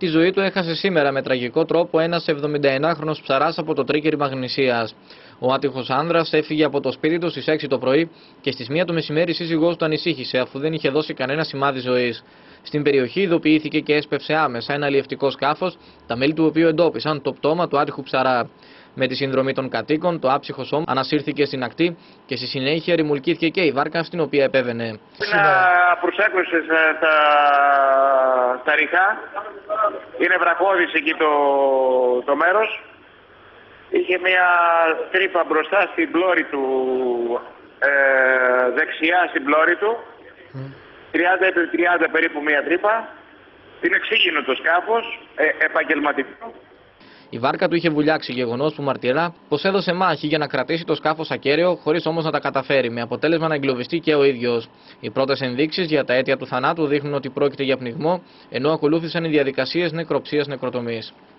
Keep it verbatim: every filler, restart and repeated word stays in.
Τη ζωή του έχασε σήμερα με τραγικό τρόπο ένας εβδομηνταενάχρονος ψαράς από το Τρίκερι Μαγνησίας. Ο άτυχος άνδρας έφυγε από το σπίτι του στις έξι το πρωί και στις μία το μεσημέρι η σύζυγός του ανησύχησε αφού δεν είχε δώσει κανένα σημάδι ζωής. Στην περιοχή ειδοποιήθηκε και έσπευσε άμεσα ένα αλλιευτικό σκάφος, τα μέλη του οποίου εντόπισαν το πτώμα του άτυχου ψαρά. Με τη συνδρομή των κατοίκων, το άψυχο σώμα ανασύρθηκε στην ακτή και στη συνέχεια ρημουλκήθηκε και η βάρκα στην οποία επέβαινε. Να προσέκρουσε στα, στα ριχά, είναι βραχώδης εκεί το, το μέρος. Είχε μια τρύπα μπροστά στην πλώρη του, ε, δεξιά στην πλώρη του, τριάντα επί τριάντα περίπου μια τρύπα. Είναι εξήγηνο το σκάφος, ε, επαγγελματικό. Η βάρκα του είχε βουλιάξει, γεγονός που μαρτυρά πως έδωσε μάχη για να κρατήσει το σκάφος ακέραιο, χωρίς όμως να τα καταφέρει, με αποτέλεσμα να εγκλωβιστεί και ο ίδιος. Οι πρώτες ενδείξεις για τα αίτια του θανάτου δείχνουν ότι πρόκειται για πνιγμό, ενώ ακολούθησαν οι διαδικασίες νεκροψίας νεκροτομής.